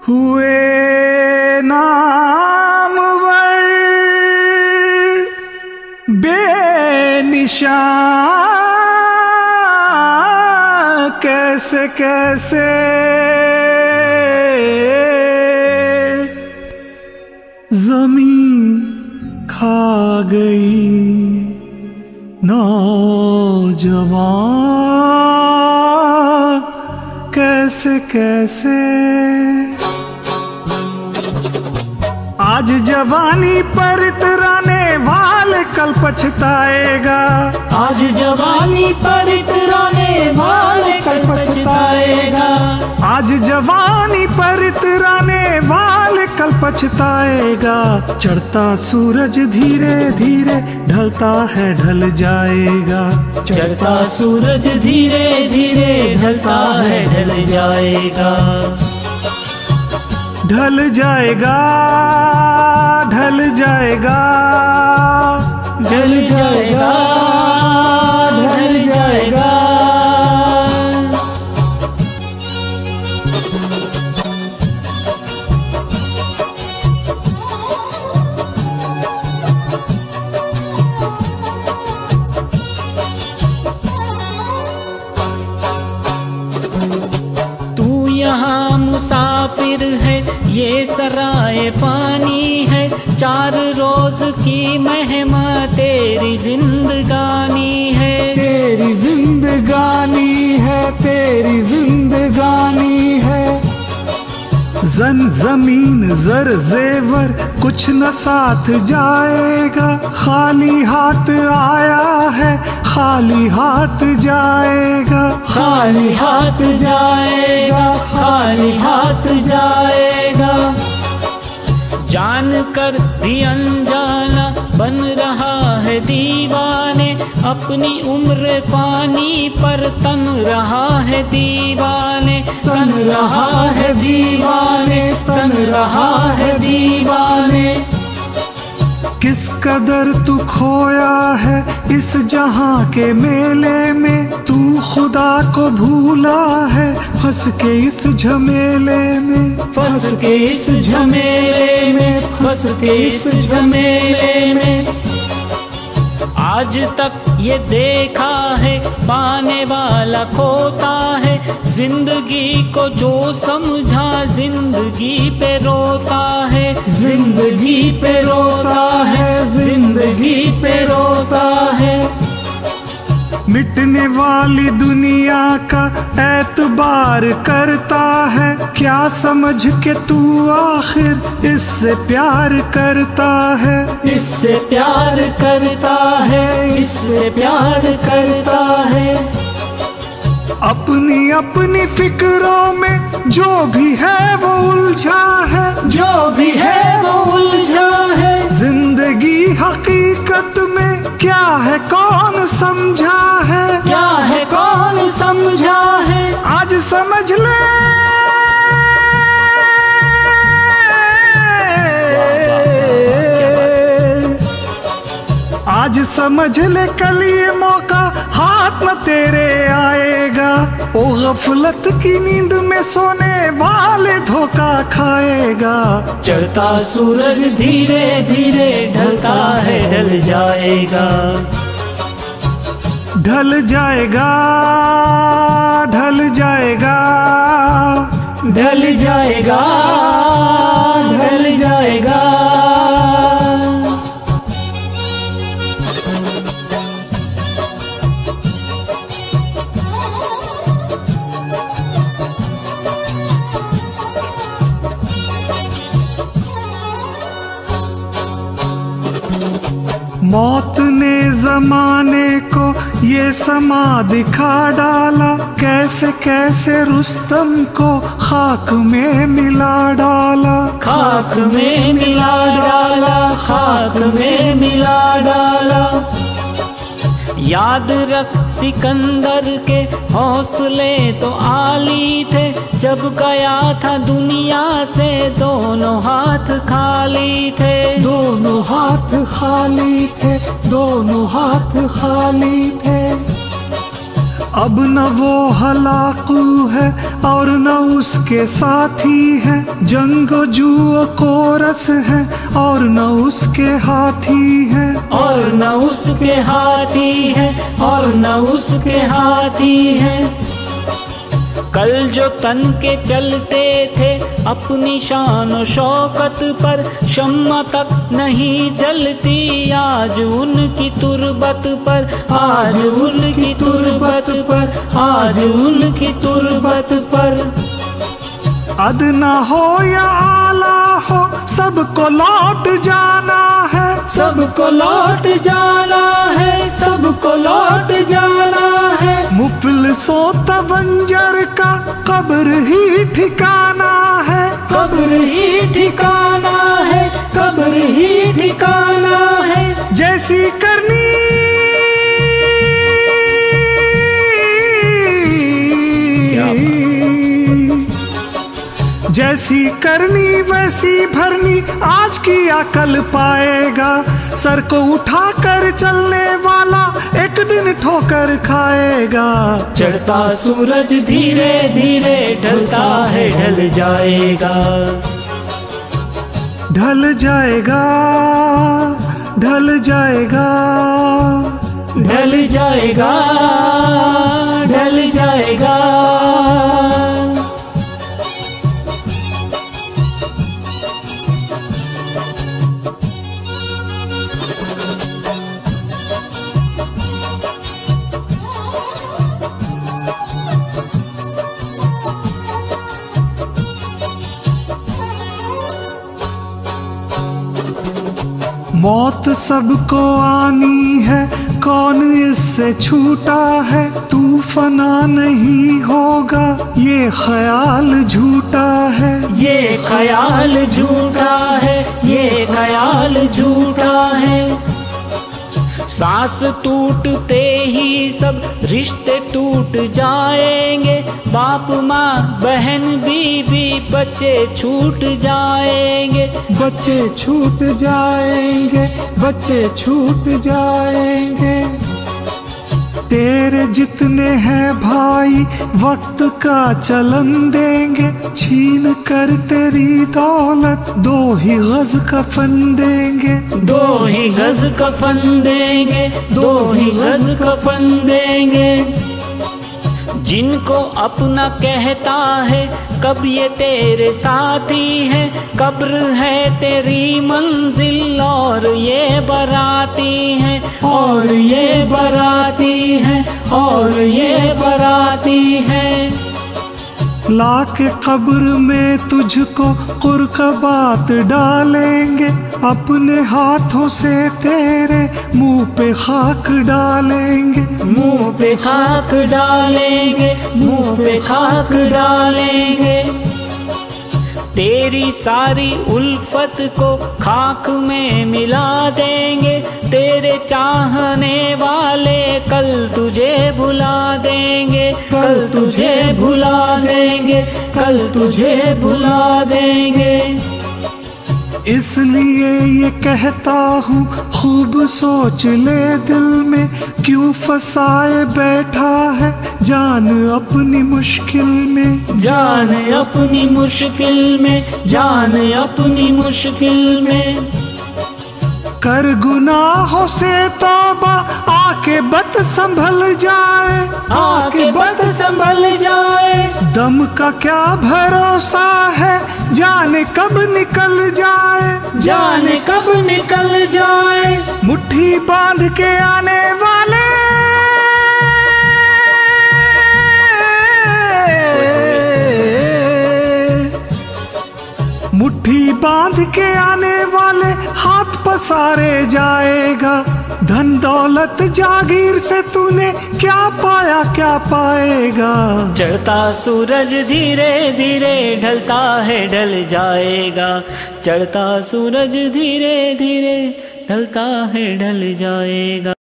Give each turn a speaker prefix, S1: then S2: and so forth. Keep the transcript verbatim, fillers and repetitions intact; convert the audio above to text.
S1: हुए नामवर बेनिशान कैसे कैसे ज़मीं खा गई नौजवान कैसे कैसे। आज जवानी पर इतराने वाले कल पछताएगा।
S2: आज जवानी पर इतराने वाले कल पछताएगा।
S1: आज जवानी पर इतराने वाले कल पछताएगा। चढ़ता सूरज धीरे धीरे ढलता है ढल जाएगा।
S2: चढ़ता सूरज धीरे धीरे ढलता है ढल जाएगा।
S1: ढल जाएगा ढल जाएगा
S2: ढल जाएगा ढल जाएगा। तू यहाँ मुसाफिर है, ये सराय पानी है। चार रोज की मेहमा तेरी जिंदगानी है।
S1: तेरी जिंदगानी है तेरी जिंदगानी है। जन जमीन जर जेवर कुछ न साथ जाएगा। खाली हाथ आया है खाली हाथ जाएगा।
S2: खाली हाथ जाएगा खाली हाथ जाएगा। जान कर भी अनजाना बन रहा है दीवाने। अपनी उम्र पानी पर तन रहा है दीवाने। तन रहा है दीवाने तन रहा है दीवाने।
S1: किस कदर तू खोया है इस जहां के मेले में। तू खुदा को भूला है फंस के इस झमेले में।
S2: फंस के इस झमेले में फंस के इस झमेले में। आज तक ये देखा है पाने वाला खोता है। जिंदगी को जो समझा जिंदगी पे रोता है। जिंदगी पे रोता है जिंदगी पे रोता है।
S1: मिटने वाली दुनिया का एतबार करता है। क्या समझ के तू आखिर इससे प्यार करता है।
S2: इससे प्यार करता है इससे प्यार करता है।
S1: अपनी अपनी फिक्रों में जो भी है वो उलझा है।
S2: जो भी है वो उलझा है।
S1: जिंदगी हकीकत में क्या है कौन समझा है।
S2: क्या है कौन समझा है।
S1: आज समझ ले आज समझ ले कल ये मौका हाथ न तेरे आएगा। ओ गफलत की नींद में सोने वाले धोखा खाएगा।
S2: चढ़ता सूरज धीरे धीरे ढलता है ढल जाएगा।
S1: ढल जाएगा ढल जाएगा
S2: ढल जाएगा ढल जाएगा।
S1: मौत ने जमाने को ये समा दिखा डाला। कैसे कैसे रुस्तम को खाक में मिला डाला।
S2: खाक में मिला डाला खाक में मिला डाला। याद रख सिकंदर के हौसले तो आली थे। जब गया था दुनिया से दोनों हाथ खाली थे।
S1: दोनों हाथ खाली थे दोनों हाथ खाली थे। अब न वो हलाकू है और न उसके साथी है, जंगो जुओ कोरस है और न उसके हाथी है,
S2: और न उसके हाथी है, और न उसके हाथी है। कल जो तन के चलते थे अपनी शान और शौकत पर, शम्मा तक नहीं जलती आज उनकी तुरबत पर, आज उनकी तुरबत पर, आज उनकी तुरबत पर।
S1: अदना हो या आला हो सबको लौट जाना है,
S2: सबको लौट जाना है, सबको लौट जाना है।
S1: मुफलिसो तवंजर का कब्र ही ठिकाना है,
S2: कब्र ही ठिकाना है, कब्र ही ठिकाना है।
S1: जैसी करनी जैसी करनी वैसी भरनी, आज की अकल पाएगा। सर को उठाकर चलने वाला एक दिन ठोकर खाएगा।
S2: चढ़ता सूरज धीरे धीरे ढलता है, ढल जाएगा,
S1: ढल जाएगा, ढल जाएगा,
S2: ढल जाएगा, ढल जाएगा।
S1: मौत सबको आनी है, कौन इससे छूटा है। तू फना नहीं होगा, ये ख्याल झूठा है,
S2: ये ख्याल झूठा है, ये ख्याल झूठा है। सांस टूटते ही सब रिश्ते टूट जाएंगे, बाप माँ बहन बीवी बच्चे छूट जाएंगे,
S1: बच्चे छूट जाएंगे, बच्चे छूट जाएंगे। तेरे जितने हैं भाई वक्त का चलन देंगे, छीन कर तेरी दौलत दो ही गज कफन देंगे,
S2: दो ही गज कफन देंगे, दो ही गज कफन देंगे। जिनको अपना कहता है कब ये तेरे साथी है, कब्र है तेरी मंजिल और ये बराती है, और ये बराती है, और ये बराती है।
S1: लाके कब्र में तुझको कुरकबात डालेंगे, अपने हाथों से तेरे मुंह पे खाक डालेंगे,
S2: मुंह पे खाक डालेंगे, मुंह पे खाक डालेंगे। तेरी सारी उल्फत को खाक में मिला देंगे, तेरे चाहने वाले कल तुझे भुला देंगे, कल तुझे भुला देंगे, कल तुझे भुला देंगे।
S1: इसलिए ये कहता हूँ खूब सोच ले दिल में, क्यों फसाए बैठा है जान अपनी मुश्किल में,
S2: जान अपनी मुश्किल में, जान अपनी मुश्किल में।
S1: कर गुनाहों से तौबा आके बत संभल जाए,
S2: आके बत संभल जाए।
S1: दम का क्या भरोसा है जाने कब निकल जाए,
S2: जाने कब निकल जाए।
S1: मुट्ठी बांध के आने वाले मुट्ठी बांध के आने वाले हाथ पसारे जाएगा। धन दौलत जागीर से तूने क्या पाया क्या पाएगा।
S2: चढ़ता सूरज धीरे धीरे ढलता है ढल जाएगा, चढ़ता सूरज धीरे धीरे ढलता है ढल जाएगा।